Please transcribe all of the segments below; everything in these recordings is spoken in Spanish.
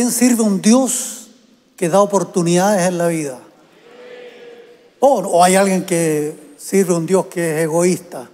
¿quién sirve a un Dios que da oportunidades en la vida? ¿O hay alguien que sirve a un Dios que es egoísta?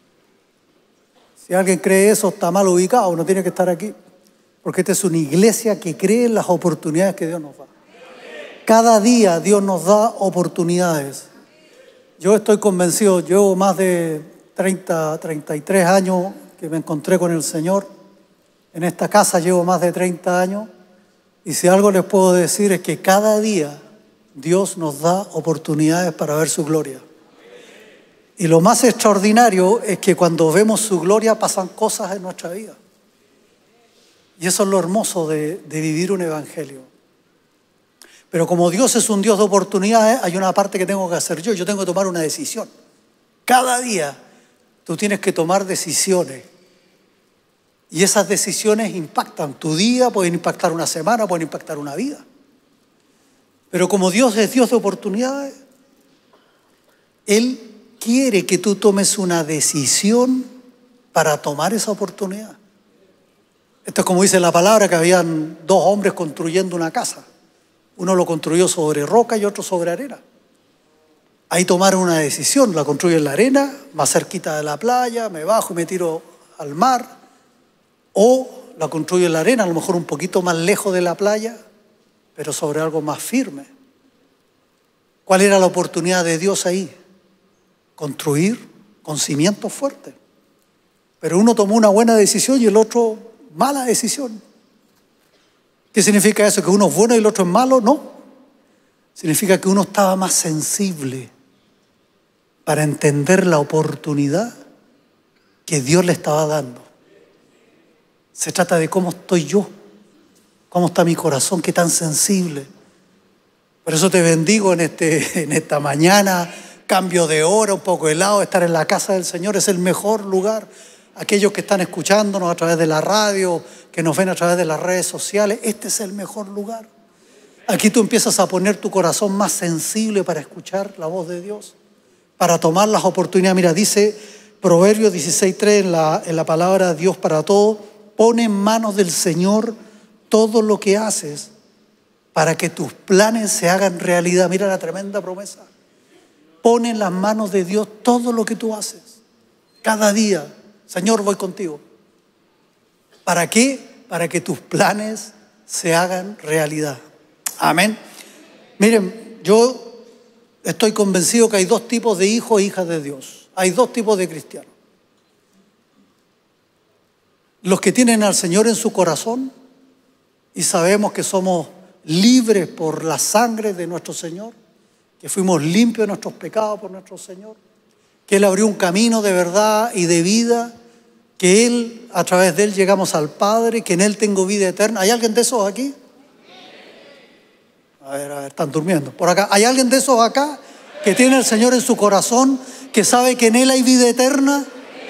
Si alguien cree eso, está mal ubicado, no tiene que estar aquí. Porque esta es una iglesia que cree en las oportunidades que Dios nos da. Cada día Dios nos da oportunidades. Yo estoy convencido, llevo más de 33 años que me encontré con el Señor. En esta casa llevo más de 30 años. Y si algo les puedo decir es que cada día Dios nos da oportunidades para ver su gloria. Y lo más extraordinario es que cuando vemos su gloria pasan cosas en nuestra vida. Y eso es lo hermoso de vivir un evangelio. Pero como Dios es un Dios de oportunidades, hay una parte que tengo que hacer yo. Yo tengo que tomar una decisión. Cada día tú tienes que tomar decisiones. Y esas decisiones impactan tu día, pueden impactar una semana, pueden impactar una vida. Pero como Dios es Dios de oportunidades, Él quiere que tú tomes una decisión para tomar esa oportunidad. Esto es como dice la palabra, que habían dos hombres construyendo una casa. Uno lo construyó sobre roca y otro sobre arena. Ahí tomaron una decisión, la construyo en la arena, más cerquita de la playa, me bajo y me tiro al mar. O la construyo en la arena, a lo mejor un poquito más lejos de la playa, pero sobre algo más firme. ¿Cuál era la oportunidad de Dios ahí? Construir con cimientos fuertes. Pero uno tomó una buena decisión y el otro mala decisión. ¿Qué significa eso? ¿Que uno es bueno y el otro es malo? No. Significa que uno estaba más sensible para entender la oportunidad que Dios le estaba dando. Se trata de cómo estoy yo, cómo está mi corazón, qué tan sensible. Por eso te bendigo en esta mañana, cambio de hora, un poco helado, estar en la casa del Señor es el mejor lugar. Aquellos que están escuchándonos a través de la radio, que nos ven a través de las redes sociales, este es el mejor lugar. Aquí tú empiezas a poner tu corazón más sensible para escuchar la voz de Dios, para tomar las oportunidades. Mira, dice Proverbios 16:3 en la palabra Dios para todo: pone en manos del Señor todo lo que haces para que tus planes se hagan realidad. Mira la tremenda promesa. Pone en las manos de Dios todo lo que tú haces. Cada día, Señor, voy contigo. ¿Para qué? Para que tus planes se hagan realidad. Amén. Miren, yo estoy convencido que hay dos tipos de hijos e hijas de Dios. Hay dos tipos de cristianos. Los que tienen al Señor en su corazón y sabemos que somos libres por la sangre de nuestro Señor, que fuimos limpios de nuestros pecados por nuestro Señor, que Él abrió un camino de verdad y de vida, que Él, a través de Él llegamos al Padre, que en Él tengo vida eterna. ¿Hay alguien de esos aquí? A ver, están durmiendo. Por acá, ¿hay alguien de esos acá que tiene al Señor en su corazón, que sabe que en Él hay vida eterna?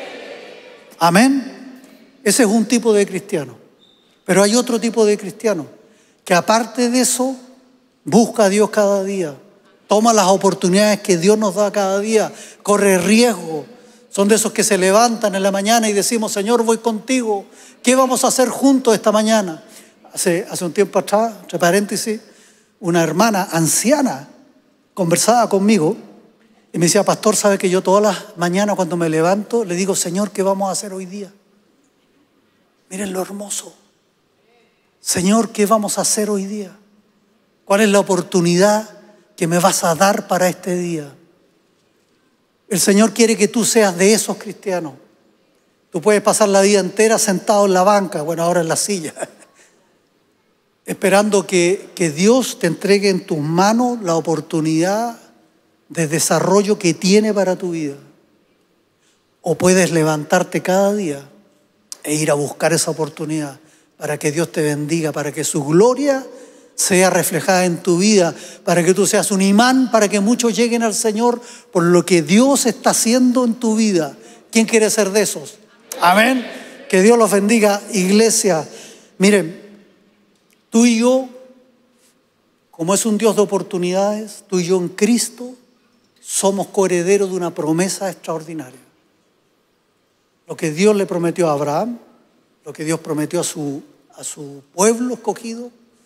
Amén. Ese es un tipo de cristiano. Pero hay otro tipo de cristiano que aparte de eso busca a Dios cada día, toma las oportunidades que Dios nos da cada día, corre riesgo. Son de esos que se levantan en la mañana y decimos: Señor, voy contigo. ¿Qué vamos a hacer juntos esta mañana? Hace un tiempo atrás, entre paréntesis, una hermana anciana conversaba conmigo y me decía: pastor, ¿sabe que yo todas las mañanas cuando me levanto le digo: Señor, ¿qué vamos a hacer hoy día? Miren lo hermoso. Señor, ¿qué vamos a hacer hoy día? ¿Cuál es la oportunidad que me vas a dar para este día? El Señor quiere que tú seas de esos cristianos. Tú puedes pasar la vida entera sentado en la banca, bueno, ahora en la silla, esperando que Dios te entregue en tus manos la oportunidad de desarrollo que tiene para tu vida. O puedes levantarte cada día e ir a buscar esa oportunidad para que Dios te bendiga, para que su gloria sea reflejada en tu vida, para que tú seas un imán, para que muchos lleguen al Señor por lo que Dios está haciendo en tu vida. ¿Quién quiere ser de esos? Amén. Que Dios los bendiga, iglesia. Miren, tú y yo, como es un Dios de oportunidades, tú y yo en Cristo somos coherederos de una promesa extraordinaria. Lo que Dios le prometió a Abraham, lo que Dios prometió a su pueblo escogido,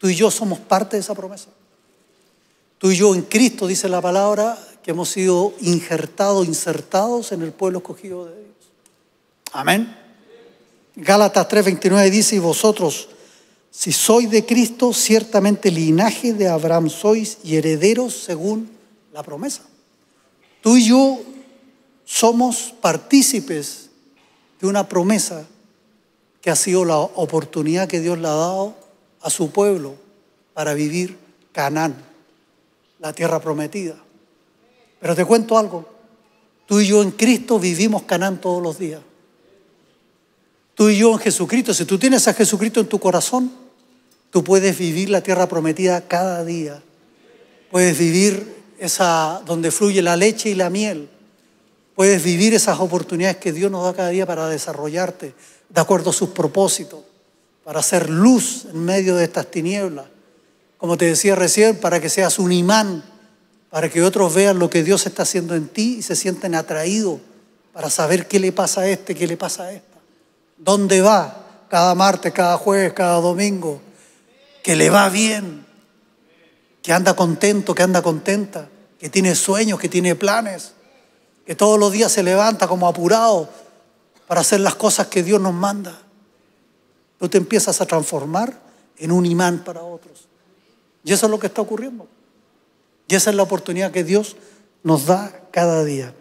Tú y yo somos parte de esa promesa. Tú y yo en Cristo, dice la palabra, que hemos sido insertados en el pueblo escogido de Dios. Amén. Gálatas 3:29 dice: y vosotros, si sois de Cristo, ciertamente linaje de Abraham sois y herederos según la promesa. Tú y yo somos partícipes de una promesa que ha sido la oportunidad que Dios le ha dado a su pueblo para vivir Canaán, la tierra prometida. Pero te cuento algo, tú y yo en Cristo vivimos Canaán todos los días. Tú y yo en Jesucristo, si tú tienes a Jesucristo en tu corazón, tú puedes vivir la tierra prometida cada día. Puedes vivir esa donde fluye la leche y la miel. Puedes vivir esas oportunidades que Dios nos da cada día para desarrollarte de acuerdo a sus propósitos, para hacer luz en medio de estas tinieblas. Como te decía recién, para que seas un imán, para que otros vean lo que Dios está haciendo en ti y se sienten atraídos para saber qué le pasa a este, qué le pasa a esta. ¿Dónde va? Cada martes, cada jueves, cada domingo. Que le va bien, que anda contento, que anda contenta, que tiene sueños, que tiene planes, que todos los días se levanta como apurado para hacer las cosas que Dios nos manda. Tú te empiezas a transformar en un imán para otros. Y eso es lo que está ocurriendo. Y esa es la oportunidad que Dios nos da cada día.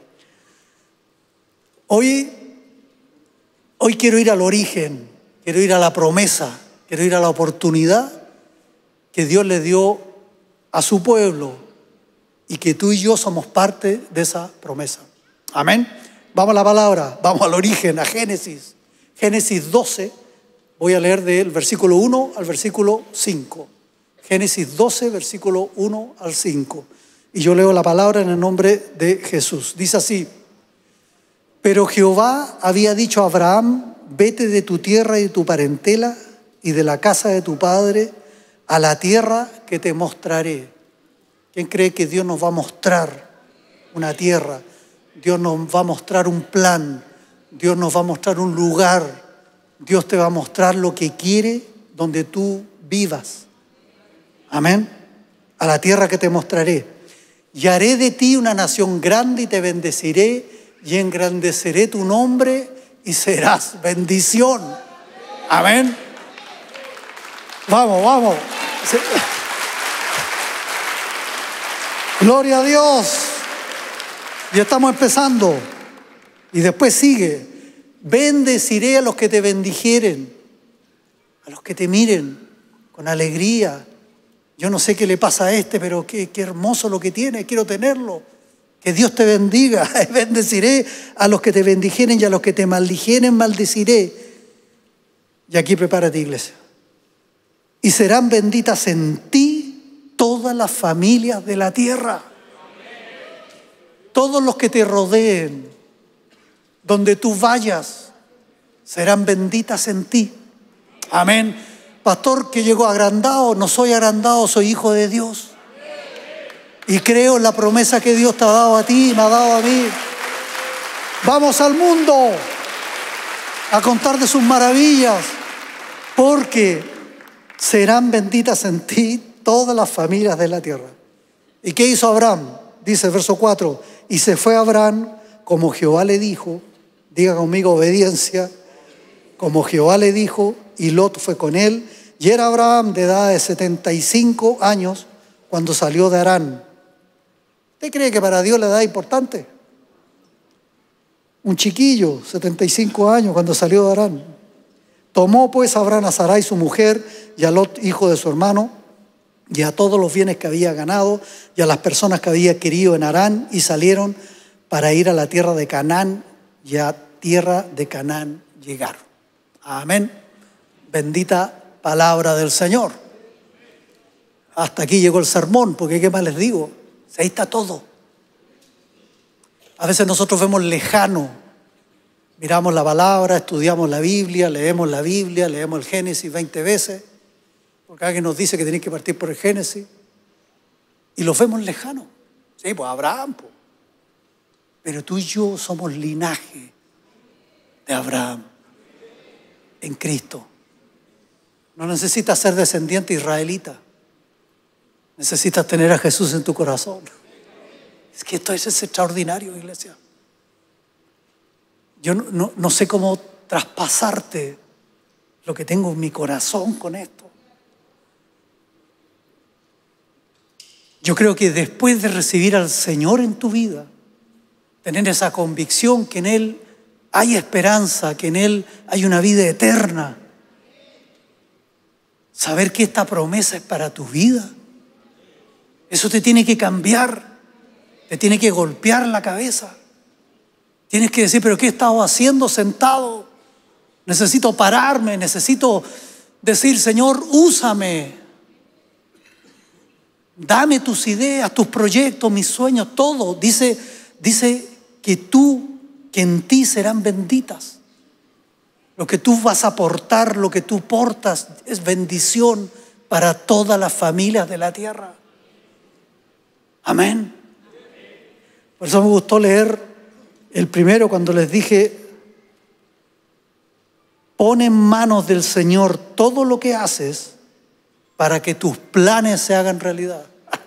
Hoy quiero ir al origen, quiero ir a la promesa, quiero ir a la oportunidad que Dios le dio a su pueblo y que tú y yo somos parte de esa promesa. Amén. Vamos a la palabra, vamos al origen, a Génesis. Génesis 12, voy a leer del versículo 1 al versículo 5. Génesis 12, versículo 1 al 5. Y yo leo la palabra en el nombre de Jesús. Dice así: pero Jehová había dicho a Abraham: vete de tu tierra y de tu parentela y de la casa de tu padre a la tierra que te mostraré. ¿Quién cree que Dios nos va a mostrar una tierra? Dios nos va a mostrar un plan. Dios nos va a mostrar un lugar. Dios te va a mostrar lo que quiere donde tú vivas. Amén. A la tierra que te mostraré. Y haré de ti una nación grande y te bendeciré y engrandeceré tu nombre y serás bendición. Amén. Vamos, vamos. Gloria a Dios. Y estamos empezando. Y después sigue: bendeciré a los que te bendijeren, a los que te miren con alegría. Yo no sé qué le pasa a este, pero qué hermoso lo que tiene, quiero tenerlo. Que Dios te bendiga. Bendeciré a los que te bendijeren y a los que te maldijeren maldeciré. Y aquí prepárate, iglesia. Y serán benditas en ti todas las familias de la tierra. Todos los que te rodeen, donde tú vayas, serán benditas en ti. Amén. Pastor que llegó agrandado, no soy agrandado, soy hijo de Dios. Y creo en la promesa que Dios te ha dado a ti y me ha dado a mí. Vamos al mundo a contar de sus maravillas, porque serán benditas en ti todas las familias de la tierra. ¿Y qué hizo Abraham? Dice el verso 4: y se fue Abraham como Jehová le dijo. Diga conmigo: obediencia. Como Jehová le dijo, y Lot fue con él. Y era Abraham de edad de 75 años cuando salió de Harán. ¿Usted cree que para Dios la edad es importante? Un chiquillo, 75 años, cuando salió de Harán. Tomó pues Abraham a Sarai su mujer y a Lot hijo de su hermano y a todos los bienes que había ganado y a las personas que había adquirido en Harán, y salieron para ir a la tierra de Canaán, y a tierra de Canaán llegaron. Amén. Bendita palabra del Señor. Hasta aquí llegó el sermón, porque ¿qué más les digo? Ahí está todo. A veces nosotros vemos lejano, miramos la palabra, estudiamos la Biblia, leemos el Génesis 20 veces, porque alguien nos dice que tenéis que partir por el Génesis, y lo vemos lejano. Sí, pues Abraham, pues. Pero tú y yo somos linaje de Abraham en Cristo. No necesitas ser descendiente israelita. Necesitas tener a Jesús en tu corazón. Es que esto es extraordinario, iglesia. Yo no sé cómo traspasarte lo que tengo en mi corazón con esto. Yo creo que después de recibir al Señor en tu vida, tener esa convicción que en Él hay esperanza, que en Él hay una vida eterna, saber que esta promesa es para tu vida, eso te tiene que cambiar, te tiene que golpear la cabeza. Tienes que decir, pero ¿qué he estado haciendo sentado? Necesito pararme, necesito decir, Señor, úsame. Dame tus ideas, tus proyectos, mis sueños, todo. Dice que en ti serán benditas. Lo que tú vas a aportar, lo que tú portas es bendición para todas las familias de la tierra. Amén. Por eso me gustó leer el primero cuando les dije, pon en manos del Señor todo lo que haces para que tus planes se hagan realidad.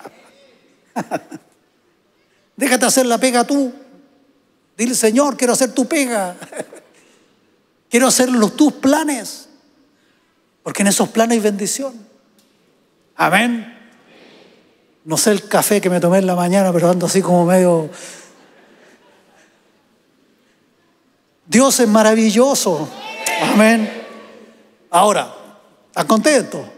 Déjate hacer la pega tú. Dile, Señor, quiero hacer tu pega. Quiero hacer tus planes. Porque en esos planes hay bendición. Amén. No sé el café que me tomé en la mañana, pero ando así como medio... Dios es maravilloso. Amén. Ahora, ¿estás contento?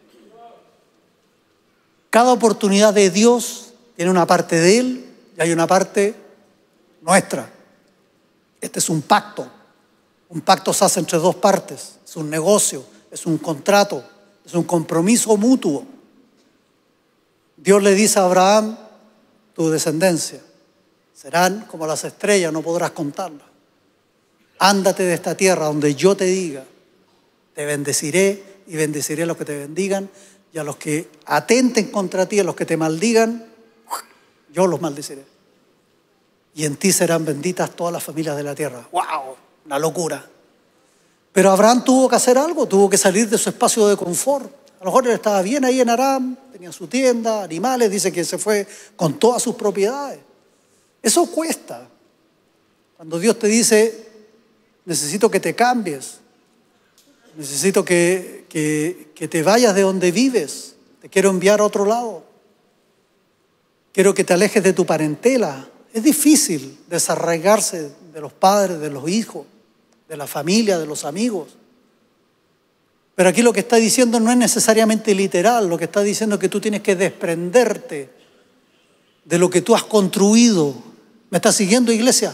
Cada oportunidad de Dios tiene una parte de Él y hay una parte nuestra. Este es un pacto. Un pacto se hace entre dos partes. Es un negocio, es un contrato, es un compromiso mutuo. Dios le dice a Abraham, tu descendencia serán como las estrellas, no podrás contarlas. Ándate de esta tierra donde yo te diga, te bendeciré y bendeciré a los que te bendigan y a los que atenten contra ti, a los que te maldigan, yo los maldeciré. Y en ti serán benditas todas las familias de la tierra. ¡Wow! Una locura. Pero Abraham tuvo que hacer algo, tuvo que salir de su espacio de confort. A lo mejor él estaba bien ahí en Aram, tenía su tienda, animales, dice que se fue con todas sus propiedades. Eso cuesta. Cuando Dios te dice, necesito que te cambies, necesito que te vayas de donde vives, te quiero enviar a otro lado, quiero que te alejes de tu parentela. Es difícil desarraigarse de los padres, de los hijos, de la familia, de los amigos. Pero aquí lo que está diciendo no es necesariamente literal, lo que está diciendo es que tú tienes que desprenderte de lo que tú has construido. ¿Me estás siguiendo, iglesia?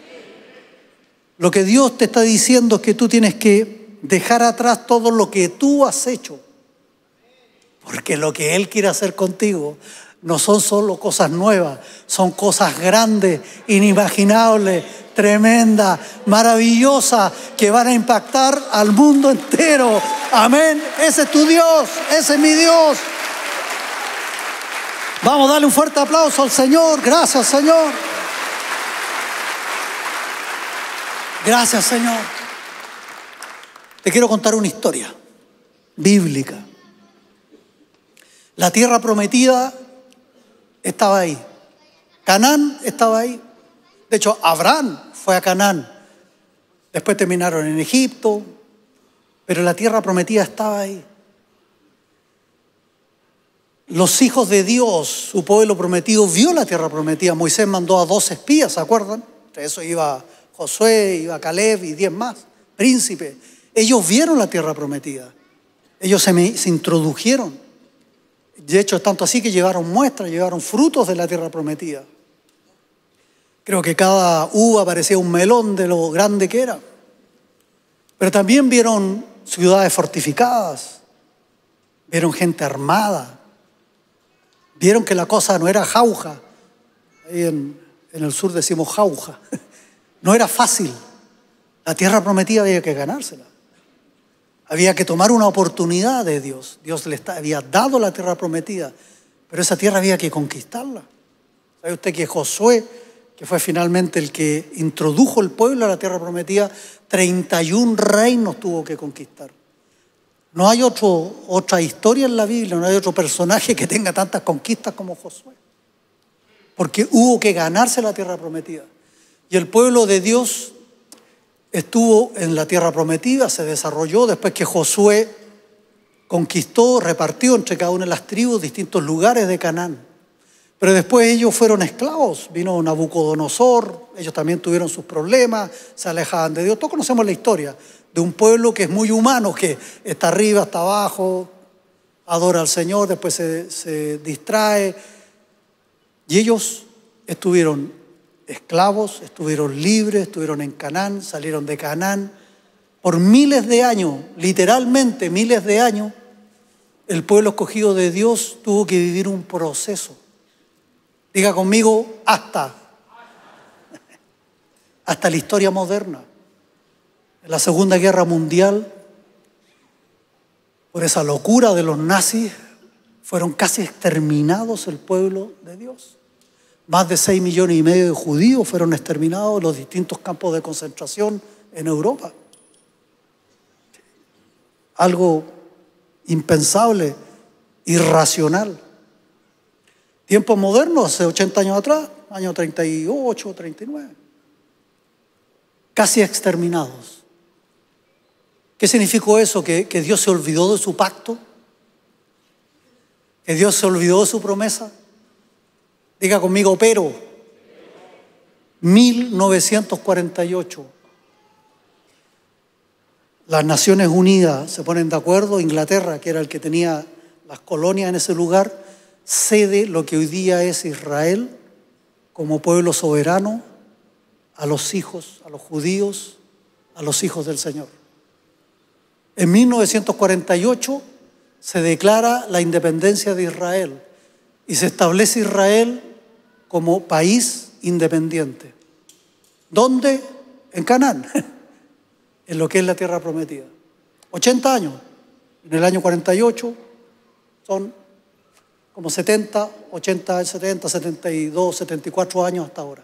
Lo que Dios te está diciendo es que tú tienes que dejar atrás todo lo que tú has hecho. Porque lo que Él quiere hacer contigo no son solo cosas nuevas, son cosas grandes, inimaginables, tremendas, maravillosas, que van a impactar al mundo entero. Amén. Ese es tu Dios, ese es mi Dios. Vamos a darle un fuerte aplauso al Señor. Gracias, Señor. Gracias, Señor. Te quiero contar una historia bíblica. La tierra prometida estaba ahí. Canaán estaba ahí. De hecho, Abraham fue a Canaán. Después terminaron en Egipto, pero la tierra prometida estaba ahí. Los hijos de Dios, su pueblo prometido, vio la tierra prometida. Moisés mandó a 2 espías, ¿se acuerdan? Entre eso iba Josué, iba Caleb y 10 más, príncipes. Ellos vieron la tierra prometida. Ellos se introdujeron. De hecho, es tanto así que llevaron muestras, llevaron frutos de la tierra prometida. Creo que cada uva parecía un melón de lo grande que era. Pero también vieron ciudades fortificadas, vieron gente armada, vieron que la cosa no era jauja. Ahí en el sur decimos jauja. No era fácil. La tierra prometida había que ganársela. Había que tomar una oportunidad de Dios. Dios le había dado la tierra prometida, pero esa tierra había que conquistarla. ¿Sabe usted que Josué, que fue finalmente el que introdujo el pueblo a la tierra prometida, 31 reinos tuvo que conquistar? No hay otra historia en la Biblia, no hay otro personaje que tenga tantas conquistas como Josué. Porque hubo que ganarse la tierra prometida. Y el pueblo de Dios estuvo en la tierra prometida, se desarrolló después que Josué conquistó, repartió entre cada una de las tribus distintos lugares de Canaán. Pero después ellos fueron esclavos, vino Nabucodonosor, ellos también tuvieron sus problemas, se alejaban de Dios. Todos conocemos la historia de un pueblo que es muy humano, que está arriba, está abajo, adora al Señor, después se distrae. Y ellos estuvieron esclavos, estuvieron libres, estuvieron en Canaán, salieron de Canaán. Por miles de años, literalmente miles de años, el pueblo escogido de Dios tuvo que vivir un proceso. Diga conmigo, hasta la historia moderna. En la Segunda Guerra Mundial, por esa locura de los nazis, fueron casi exterminados el pueblo de Dios. Más de 6,5 millones de judíos fueron exterminados en los distintos campos de concentración en Europa. Algo impensable, irracional. Tiempos modernos, hace 80 años atrás, año 38, 39. Casi exterminados. ¿Qué significó eso? ¿Que Dios se olvidó de su pacto? ¿Que Dios se olvidó de su promesa? Diga conmigo, pero 1948. Las Naciones Unidas se ponen de acuerdo, Inglaterra, que era el que tenía las colonias en ese lugar, cede lo que hoy día es Israel como pueblo soberano a los hijos, a los judíos, a los hijos del Señor. En 1948 se declara la independencia de Israel y se establece Israel como país independiente. ¿Dónde? En Canaán, en lo que es la tierra prometida. 80 años. En el año 48 son como 70, 80, 70, 72, 74 años hasta ahora.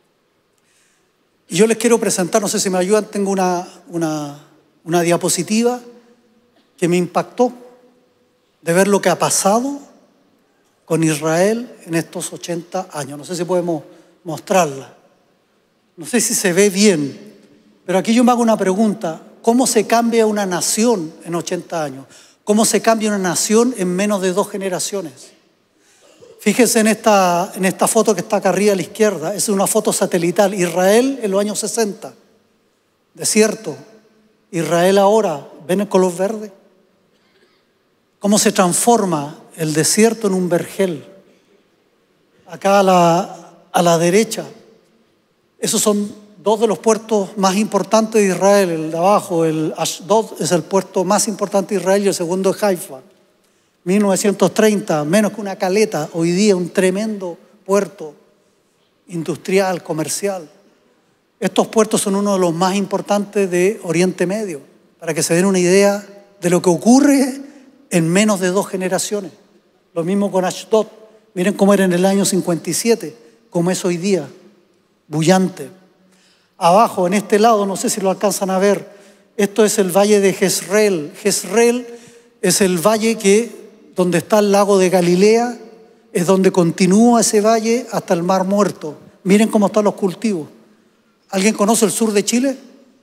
Y yo les quiero presentar, no sé si me ayudan, tengo una diapositiva que me impactó de ver lo que ha pasado con Israel en estos 80 años. No sé si podemos mostrarla. No sé si se ve bien, pero aquí yo me hago una pregunta. ¿Cómo se cambia una nación en 80 años? ¿Cómo se cambia una nación en menos de 2 generaciones? Fíjense en esta foto que está acá arriba a la izquierda. Es una foto satelital. Israel en los años 60. Desierto. Israel ahora. ¿Ven el color verde? ¿Cómo se transforma el desierto en un vergel? Acá a la derecha. Esos son 2 de los puertos más importantes de Israel. El de abajo, el Ashdod, es el puerto más importante de Israel y el segundo es Haifa. 1930, menos que una caleta, hoy día un tremendo puerto industrial, comercial. Estos puertos son uno de los más importantes de Oriente Medio, para que se den una idea de lo que ocurre en menos de 2 generaciones. Lo mismo con Ashdod. Miren cómo era en el año 57, como es hoy día, bullante. Abajo, en este lado, no sé si lo alcanzan a ver, esto es el valle de Jezreel. Jezreel es el valle donde está el lago de Galilea, es donde continúa ese valle hasta el Mar Muerto. Miren cómo están los cultivos. ¿Alguien conoce el sur de Chile?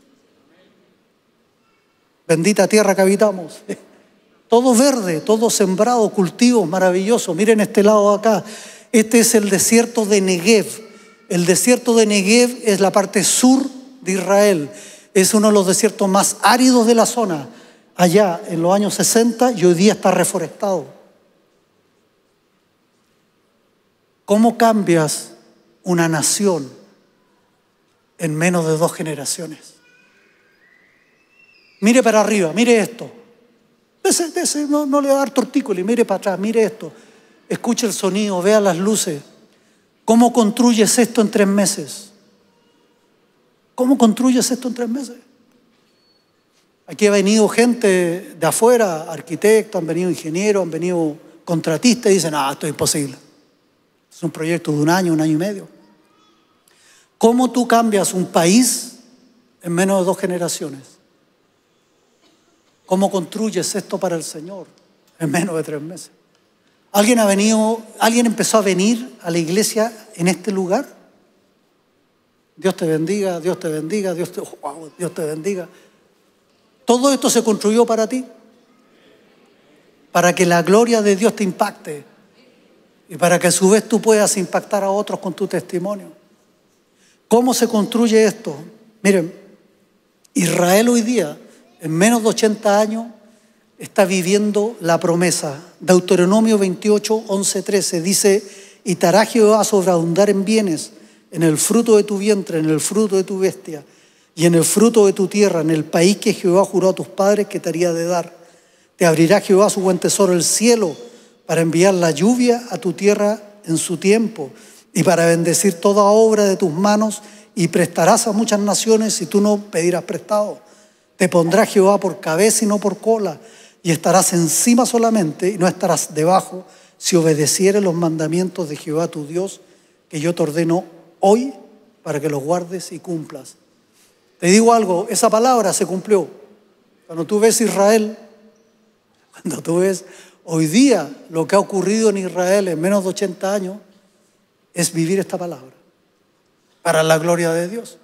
Bendita tierra que habitamos. Todo verde, todo sembrado, cultivos maravillosos. Miren este lado acá. Este es el desierto de Negev. El desierto de Negev es la parte sur de Israel. Es uno de los desiertos más áridos de la zona. Allá en los años 60 y hoy día está reforestado. ¿Cómo cambias una nación en menos de 2 generaciones? Mire para arriba, mire esto. No le va a dar tortícolis, mire para atrás, mire esto. Escuche el sonido, vea las luces. ¿Cómo construyes esto en 3 meses? ¿Cómo construyes esto en 3 meses? Aquí ha venido gente de afuera, arquitectos, han venido ingenieros, han venido contratistas y dicen, esto es imposible. Es un proyecto de 1 año, 1 año y medio. ¿Cómo tú cambias un país en menos de 2 generaciones? ¿Cómo construyes esto para el Señor en menos de 3 meses? ¿Alguien empezó a venir a la iglesia en este lugar? Dios te bendiga, Dios te bendiga, Dios te bendiga. Todo esto se construyó para ti, para que la gloria de Dios te impacte y para que a su vez tú puedas impactar a otros con tu testimonio. ¿Cómo se construye esto? Miren, Israel hoy día, en menos de 80 años, está viviendo la promesa. Deuteronomio 28, 11, 13 dice: y te hará Jehová sobreabundar en bienes, en el fruto de tu vientre, en el fruto de tu bestia y en el fruto de tu tierra, en el país que Jehová juró a tus padres que te haría de dar. Te abrirá Jehová su buen tesoro, el cielo, para enviar la lluvia a tu tierra en su tiempo y para bendecir toda obra de tus manos, y prestarás a muchas naciones y tú no pedirás prestado. Te pondrá Jehová por cabeza y no por cola, y estarás encima solamente y no estarás debajo, si obedecieres los mandamientos de Jehová tu Dios, que yo te ordeno hoy para que los guardes y cumplas. Te digo algo, esa palabra se cumplió. Cuando tú ves Israel, cuando tú ves hoy día lo que ha ocurrido en Israel en menos de 80 años, es vivir esta palabra para la gloria de Dios.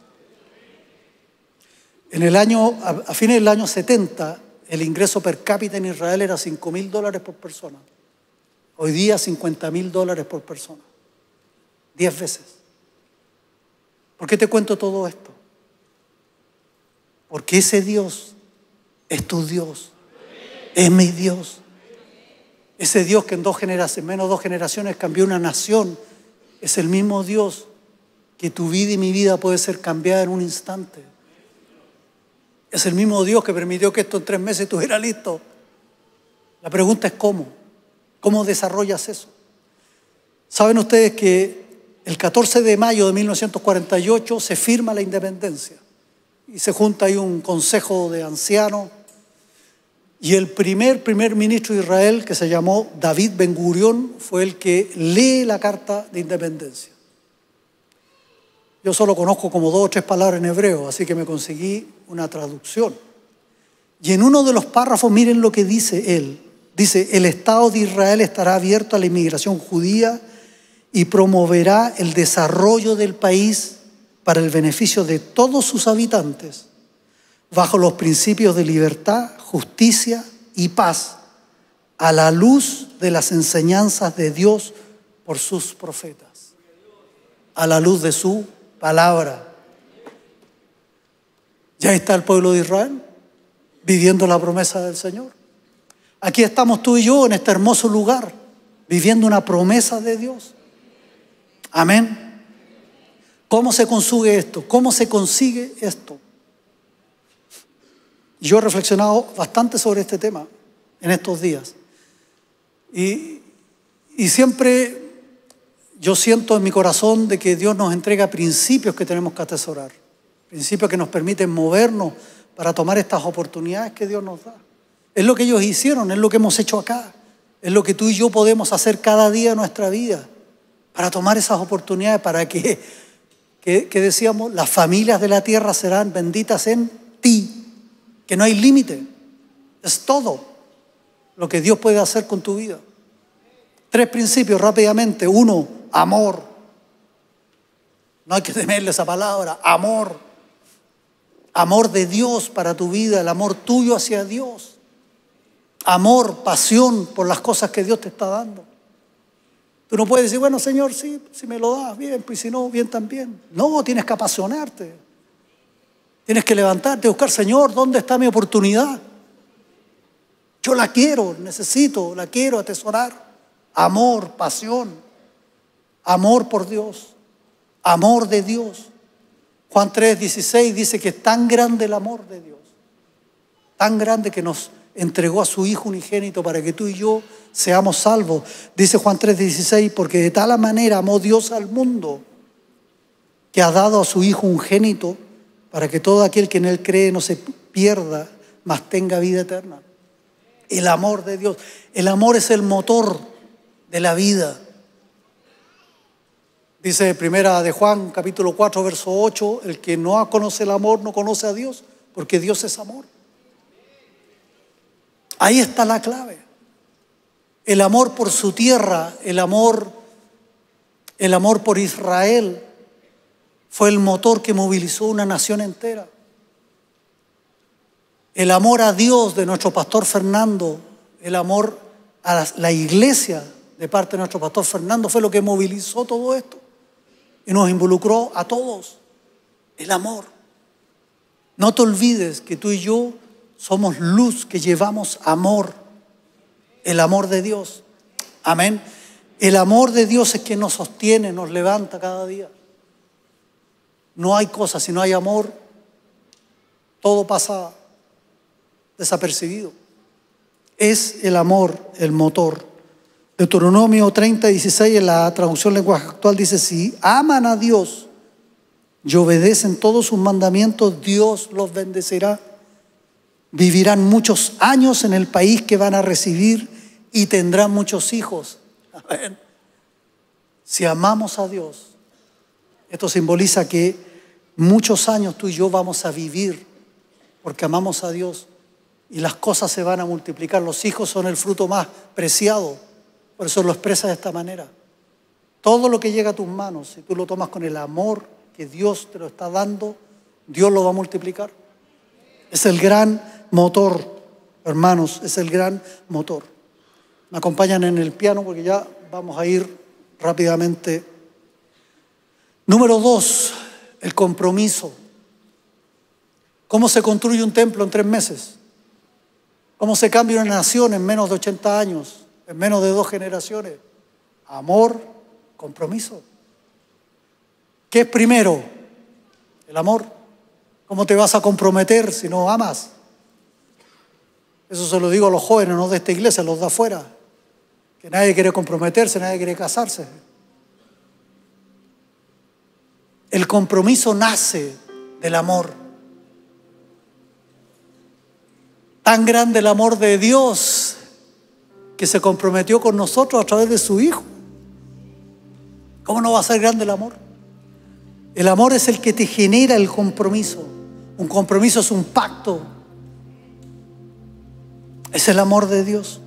A fines del año 70, el ingreso per cápita en Israel era $5,000 por persona. Hoy día $50,000 por persona. 10 veces. ¿Por qué te cuento todo esto? Porque ese Dios es tu Dios. Es mi Dios. Ese Dios que en menos de 2 generaciones cambió una nación, es el mismo Dios que tu vida y mi vida puede ser cambiada en un instante. Es el mismo Dios que permitió que esto en 3 meses estuviera listo. La pregunta es ¿cómo? ¿Cómo desarrollas eso? ¿Saben ustedes que el 14 de mayo de 1948 se firma la independencia? Y se junta ahí un consejo de ancianos. Y el primer ministro de Israel, que se llamó David Ben Gurión, fue el que lee la carta de independencia. Yo solo conozco como 2 o 3 palabras en hebreo, así que me conseguí una traducción. Y en uno de los párrafos, miren lo que dice él. Dice: el Estado de Israel estará abierto a la inmigración judía y promoverá el desarrollo del país para el beneficio de todos sus habitantes, bajo los principios de libertad, justicia y paz, a la luz de las enseñanzas de Dios por sus profetas, a la luz de su palabra. Ya está el pueblo de Israel viviendo la promesa del Señor. Aquí estamos tú y yo en este hermoso lugar viviendo una promesa de Dios. Amén. ¿Cómo se consigue esto? ¿Cómo se consigue esto? Yo he reflexionado bastante sobre este tema en estos días. Y siempre yo siento en mi corazón de que Dios nos entrega principios que tenemos que atesorar. Principios que nos permiten movernos para tomar estas oportunidades que Dios nos da. Es lo que ellos hicieron, es lo que hemos hecho acá. Es lo que tú y yo podemos hacer cada día de nuestra vida para tomar esas oportunidades, para que decíamos, las familias de la tierra serán benditas en ti. Que no hay límite. Es todo lo que Dios puede hacer con tu vida. 3 principios rápidamente. 1, amor. No hay que temerle esa palabra. Amor. Amor de Dios para tu vida, el amor tuyo hacia Dios. Amor, pasión por las cosas que Dios te está dando. Tú no puedes decir, bueno, Señor, sí, si me lo das, bien, pues si no, bien también. No, tienes que apasionarte. Tienes que levantarte y buscar, Señor, ¿dónde está mi oportunidad? Yo la quiero, necesito, la quiero atesorar. Amor, pasión, amor por Dios, amor de Dios. Juan 3:16 dice que es tan grande el amor de Dios, tan grande que nos entregó a su Hijo unigénito para que tú y yo seamos salvos. Dice Juan 3:16, porque de tal manera amó Dios al mundo que ha dado a su Hijo unigénito para que todo aquel que en Él cree no se pierda, mas tenga vida eterna. El amor de Dios. El amor es el motor de la vida. Dice primera de Juan, capítulo 4, verso 8, el que no conoce el amor no conoce a Dios, porque Dios es amor. Ahí está la clave. El amor por su tierra, el amor por Israel fue el motor que movilizó una nación entera. El amor a Dios de nuestro pastor Fernando, el amor a la iglesia de parte de nuestro pastor Fernando fue lo que movilizó todo esto y nos involucró a todos. El amor. No te olvides que tú y yo somos luz que llevamos amor. El amor de Dios. Amén. El amor de Dios es quien nos sostiene, nos levanta cada día. No hay cosa, si no hay amor, todo pasa desapercibido. Es el amor el motor. Deuteronomio 30:16 en la traducción lenguaje actual dice: si aman a Dios y obedecen todos sus mandamientos, Dios los bendecirá. Vivirán muchos años en el país que van a recibir y tendrán muchos hijos. Amén. Si amamos a Dios, esto simboliza que muchos años tú y yo vamos a vivir porque amamos a Dios y las cosas se van a multiplicar. Los hijos son el fruto más preciado, por eso lo expresa de esta manera. Todo lo que llega a tus manos, si tú lo tomas con el amor que Dios te lo está dando, Dios lo va a multiplicar. Es el gran motor, hermanos, es el gran motor. Me acompañan en el piano porque ya vamos a ir rápidamente. Número 2, el compromiso. ¿Cómo se construye un templo en 3 meses? ¿Cómo se cambia una nación en menos de 80 años? En menos de 2 generaciones. Amor, compromiso. ¿Qué es primero? El amor. ¿Cómo te vas a comprometer si no amas? Eso se lo digo a los jóvenes, no de esta iglesia, a los de afuera. Que nadie quiere comprometerse, nadie quiere casarse. El compromiso nace del amor. Tan grande el amor de Dios que se comprometió con nosotros a través de su Hijo. ¿Cómo no va a ser grande el amor? El amor es el que te genera el compromiso. Un compromiso es un pacto. Es el amor de Dios.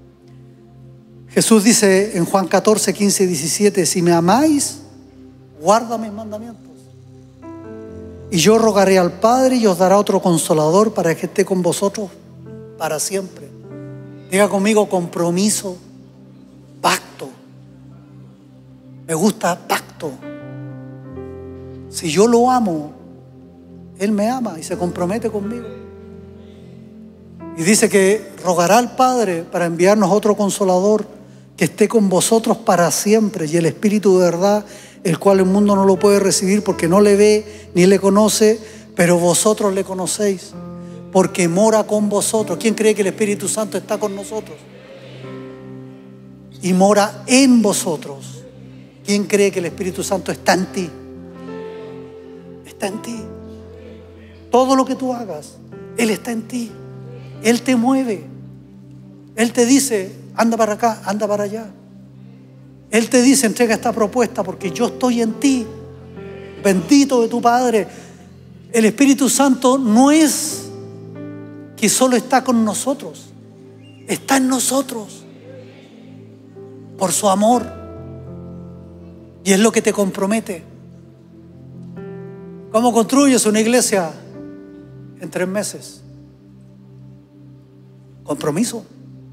Jesús dice en Juan 14, 15 y 17: si me amáis, guarda mis mandamientos. Y yo rogaré al Padre y os dará otro consolador para que esté con vosotros para siempre. Diga conmigo: compromiso, pacto. Me gusta pacto. Si yo lo amo, Él me ama y se compromete conmigo. Y dice que rogará al Padre para enviarnos otro consolador que esté con vosotros para siempre, y el Espíritu de verdad, el cual el mundo no lo puede recibir porque no le ve ni le conoce, pero vosotros le conocéis porque mora con vosotros. ¿Quién cree que el Espíritu Santo está con nosotros? Y mora en vosotros. ¿Quién cree que el Espíritu Santo está en ti? Está en ti. Todo lo que tú hagas, Él está en ti. Él te mueve. Él te dice: anda para acá, anda para allá. Él te dice: entrega esta propuesta porque yo estoy en ti. Bendito de tu Padre. El Espíritu Santo no es que solo está con nosotros, está en nosotros por su amor, y es lo que te compromete. ¿Cómo construyes una iglesia en 3 meses? Compromiso.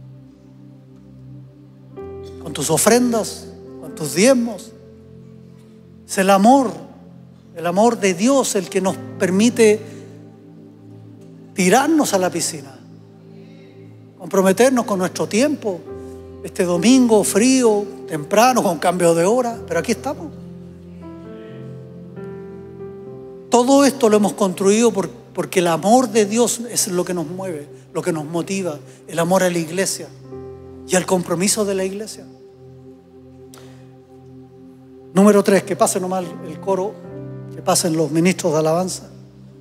Con tus ofrendas, con tus diezmos. Es el amor de Dios el que nos permite tirarnos a la piscina, comprometernos con nuestro tiempo. Este domingo frío, temprano, con cambio de hora, pero aquí estamos. Todo esto lo hemos construido porque el amor de Dios es lo que nos mueve, lo que nos motiva, el amor a la iglesia y al compromiso de la iglesia. Número 3, que pase nomás el coro, que pasen los ministros de alabanza.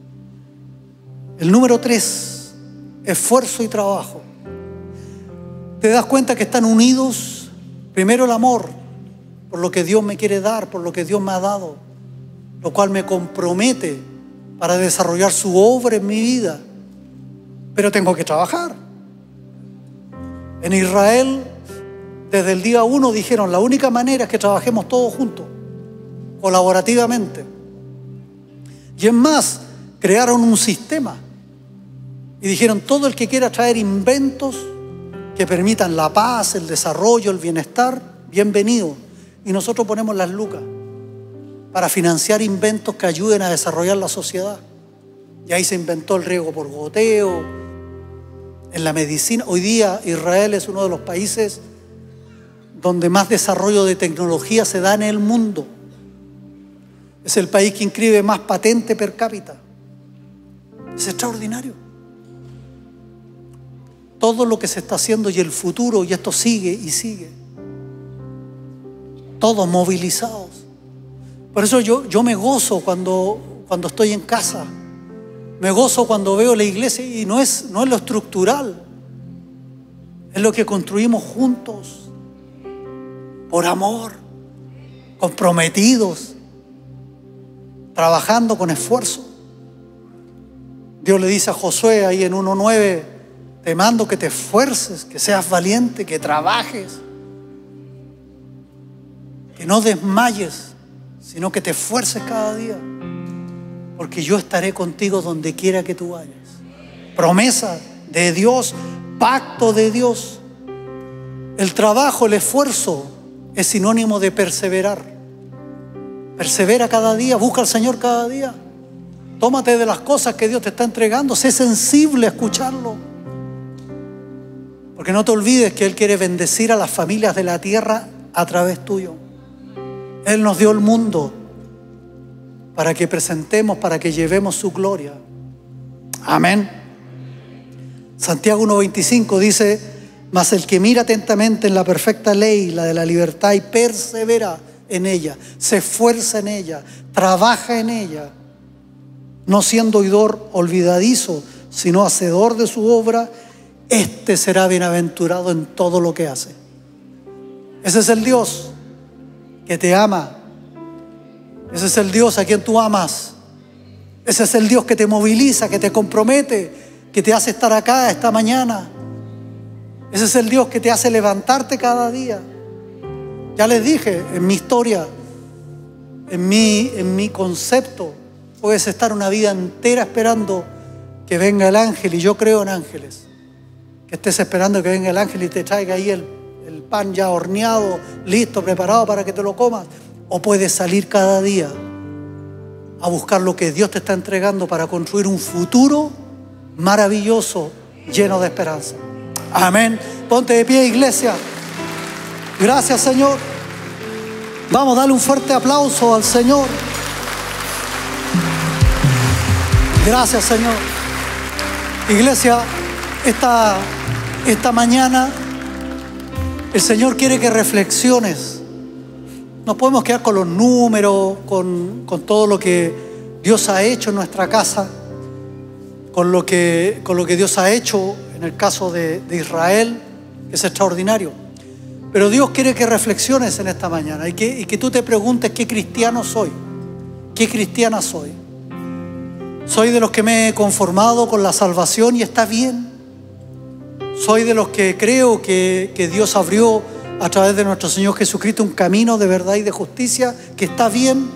El número 3, esfuerzo y trabajo. Te das cuenta que están unidos. Primero el amor, por lo que Dios me quiere dar, por lo que Dios me ha dado, lo cual me compromete para desarrollar su obra en mi vida. Pero tengo que trabajar. En Israel, desde el día 1 dijeron, la única manera es que trabajemos todos juntos, colaborativamente. Y es más, crearon un sistema y dijeron, todo el que quiera traer inventos que permitan la paz, el desarrollo, el bienestar, bienvenido. Y nosotros ponemos las lucas para financiar inventos que ayuden a desarrollar la sociedad. Y ahí se inventó el riego por goteo, en la medicina. Hoy día Israel es uno de los países donde más desarrollo de tecnología se da en el mundo. Es el país que inscribe más patente per cápita. Es extraordinario. Todo lo que se está haciendo y el futuro, y esto sigue y sigue. Todos movilizados. Por eso yo me gozo cuando estoy en casa. Me gozo cuando veo la iglesia y no es lo estructural. Es lo que construimos juntos. Por amor. Comprometidos. Trabajando con esfuerzo. Dios le dice a Josué ahí en 1:9, te mando que te esfuerces, que seas valiente, que trabajes, que no desmayes, sino que te esfuerces cada día, porque yo estaré contigo donde quiera que tú vayas. Promesa de Dios, pacto de Dios. El trabajo, el esfuerzo es sinónimo de perseverar. Persevera cada día, busca al Señor cada día. Tómate de las cosas que Dios te está entregando, sé sensible a escucharlo. Porque no te olvides que Él quiere bendecir a las familias de la tierra a través tuyo. Él nos dio el mundo para que presentemos, para que llevemos su gloria. Amén. Santiago 1:25 dice, mas el que mira atentamente en la perfecta ley, la de la libertad, y persevera en ella, se esfuerza en ella, trabaja en ella, no siendo oidor olvidadizo, sino hacedor de su obra, este será bienaventurado en todo lo que hace. Ese es el Dios que te ama. Ese es el Dios a quien tú amas. Ese es el Dios que te moviliza, que te compromete, que te hace estar acá esta mañana. Ese es el Dios que te hace levantarte cada día. Ya les dije, en mi historia, en mi concepto, puedes estar una vida entera esperando que venga el ángel, y yo creo en ángeles. Que estés esperando que venga el ángel y te traiga ahí el pan ya horneado, listo, preparado para que te lo comas. O puedes salir cada día a buscar lo que Dios te está entregando para construir un futuro maravilloso, lleno de esperanza. Amén. Ponte de pie, iglesia. Gracias, Señor. Vamos a darle un fuerte aplauso al Señor. Gracias, Señor. Iglesia, esta mañana el Señor quiere que reflexiones. No podemos quedar con los números, con todo lo que Dios ha hecho en nuestra casa, con lo que Dios ha hecho en el caso de Israel, que es extraordinario. Pero Dios quiere que reflexiones en esta mañana y que tú te preguntes qué cristiano soy, qué cristiana soy. Soy de los que me he conformado con la salvación y está bien. Soy de los que creo que Dios abrió a través de nuestro Señor Jesucristo un camino de verdad y de justicia que está bien.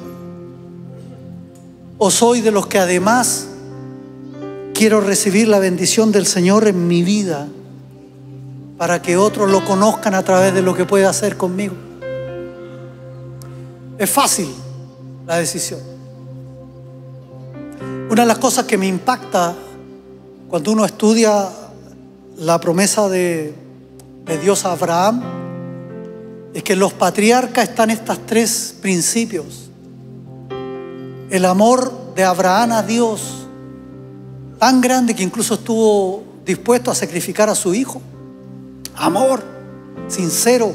O soy de los que además quiero recibir la bendición del Señor en mi vida para que otros lo conozcan a través de lo que puede hacer conmigo. Es fácil la decisión. Una de las cosas que me impacta cuando uno estudia la promesa de Dios a Abraham es que en los patriarcas están estos tres principios. El amor de Abraham a Dios, tan grande que incluso estuvo dispuesto a sacrificar a su hijo. Amor sincero.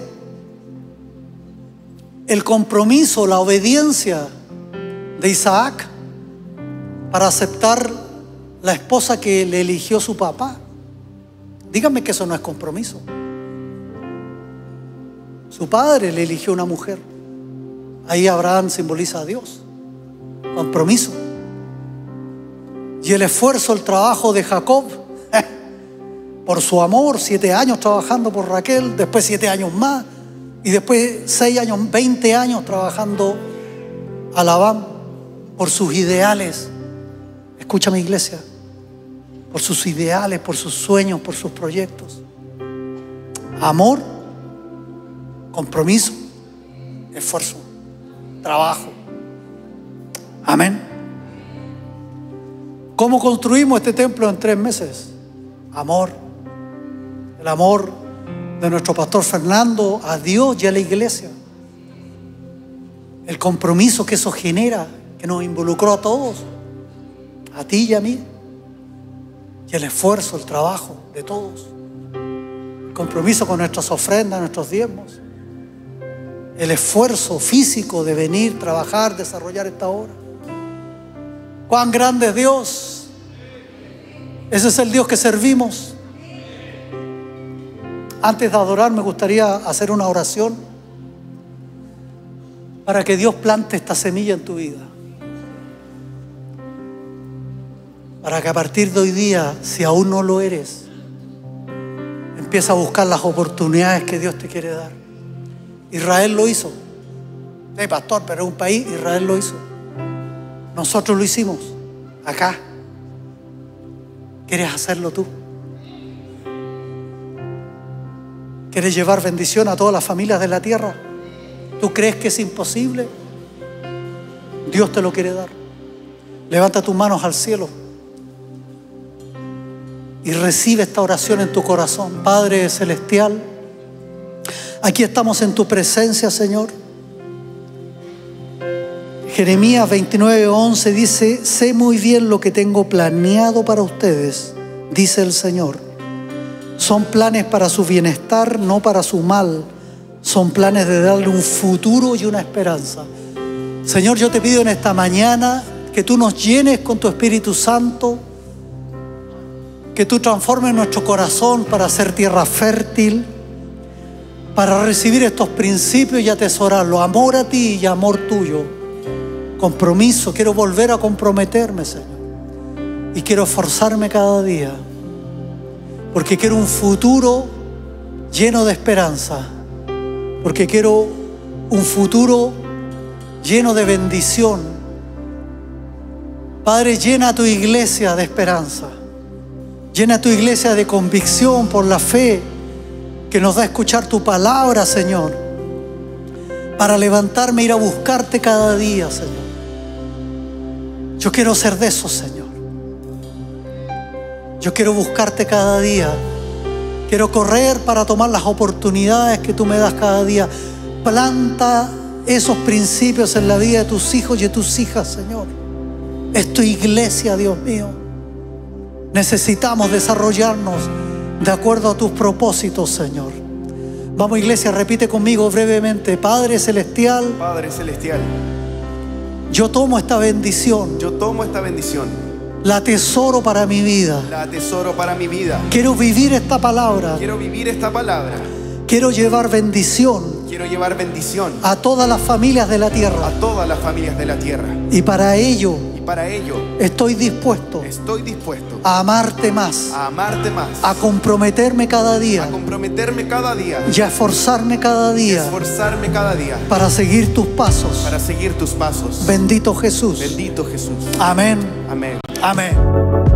El compromiso, la obediencia de Isaac para aceptar la esposa que le eligió su papá. Díganme que eso no es compromiso. Su padre le eligió una mujer. Ahí Abraham simboliza a Dios. Compromiso. Y el esfuerzo, el trabajo de Jacob, por su amor, 7 años trabajando por Raquel, después 7 años más, y después 6 años, 20 años trabajando a Labán por sus ideales. Escúchame, iglesia, por sus ideales, por sus sueños, por sus proyectos. Amor, compromiso, esfuerzo, trabajo. Amén. ¿Cómo construimos este templo en 3 meses? Amor. El amor de nuestro pastor Fernando a Dios y a la iglesia. El compromiso que eso genera, que nos involucró a todos, a ti y a mí. Y el esfuerzo, el trabajo de todos. El compromiso con nuestras ofrendas, nuestros diezmos. El esfuerzo físico de venir, trabajar, desarrollar esta obra. ¡Cuán grande es Dios! Ese es el Dios que servimos. Antes de adorar me gustaría hacer una oración para que Dios plante esta semilla en tu vida. Para que a partir de hoy día, si aún no lo eres, empieza a buscar las oportunidades que Dios te quiere dar. Israel lo hizo. Sí, pastor, pero es un país, Israel lo hizo. Nosotros lo hicimos acá. ¿Quieres hacerlo tú? ¿Quieres llevar bendición a todas las familias de la tierra? ¿Tú crees que es imposible? Dios te lo quiere dar. Levanta tus manos al cielo y recibe esta oración en tu corazón. Padre celestial, aquí estamos en tu presencia, Señor. Jeremías 29:11 dice: sé muy bien lo que tengo planeado para ustedes, dice el Señor. Son planes para su bienestar, no para su mal. Son planes de darle un futuro y una esperanza. Señor, yo te pido en esta mañana que tú nos llenes con tu Espíritu Santo, que tú transformes nuestro corazón para ser tierra fértil, para recibir estos principios y atesorarlos. Amor a ti y amor tuyo. Compromiso, quiero volver a comprometerme, Señor. Y quiero esforzarme cada día, porque quiero un futuro lleno de esperanza, porque quiero un futuro lleno de bendición. Padre, llena a tu iglesia de esperanza, llena a tu iglesia de convicción por la fe que nos da escuchar tu palabra, Señor, para levantarme e ir a buscarte cada día, Señor. Yo quiero ser de esos, Señor. Yo quiero buscarte cada día. Quiero correr para tomar las oportunidades que tú me das cada día. Planta esos principios en la vida de tus hijos y de tus hijas, Señor. Es tu iglesia, Dios mío. Necesitamos desarrollarnos de acuerdo a tus propósitos, Señor. Vamos, iglesia, repite conmigo brevemente. Padre celestial. Padre celestial. Yo tomo esta bendición. Yo tomo esta bendición. La atesoro para mi vida. La atesoro para mi vida. Quiero vivir esta palabra. Quiero vivir esta palabra. Quiero llevar bendición. Quiero llevar bendición A todas las familias de la tierra. a todas las familias de la tierra. Y para ello Y para ello estoy dispuesto estoy dispuesto a amarte más, a amarte más, a comprometerme cada a día comprometerme cada día, y a esforzarme cada a día esforzarme cada día para seguir tus pasos. para seguir tus pasos. Bendito Jesús. Bendito Jesús. Amén. Amén. Amén.